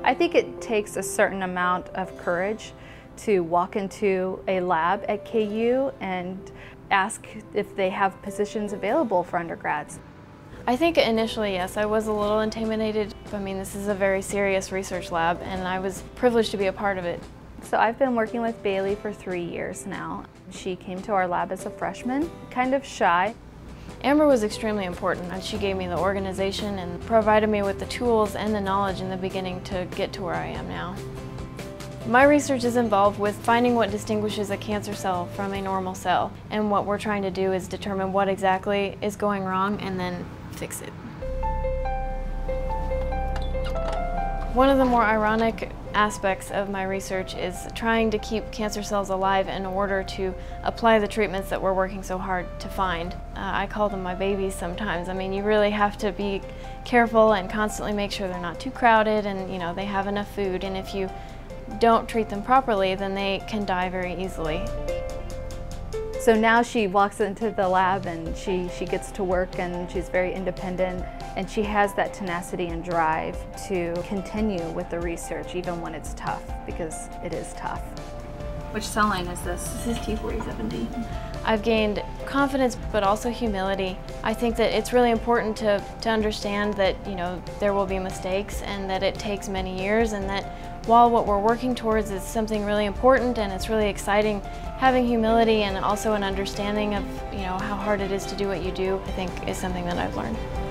I think it takes a certain amount of courage to walk into a lab at KU and ask if they have positions available for undergrads. I think initially, yes, I was a little intimidated. I mean, this is a very serious research lab, and I was privileged to be a part of it. So I've been working with Bailey for 3 years now. She came to our lab as a freshman, kind of shy. Amber was extremely important, and she gave me the organization and provided me with the tools and the knowledge in the beginning to get to where I am now. My research is involved with finding what distinguishes a cancer cell from a normal cell, and what we're trying to do is determine what exactly is going wrong and then fix it. One of the more ironic aspects of my research is trying to keep cancer cells alive in order to apply the treatments that we're working so hard to find. I call them my babies sometimes. I mean, you really have to be careful and constantly make sure they're not too crowded and they have enough food, and if you don't treat them properly, then they can die very easily. So now she walks into the lab and she gets to work, and she's very independent, and she has that tenacity and drive to continue with the research even when it's tough, because it is tough. Which cell line is this? This is T47D. I've gained confidence but also humility. I think that it's really important to understand that there will be mistakes and that it takes many years, and that while what we're working towards is something really important and it's really exciting, having humility and also an understanding of how hard it is to do what you do, I think is something that I've learned.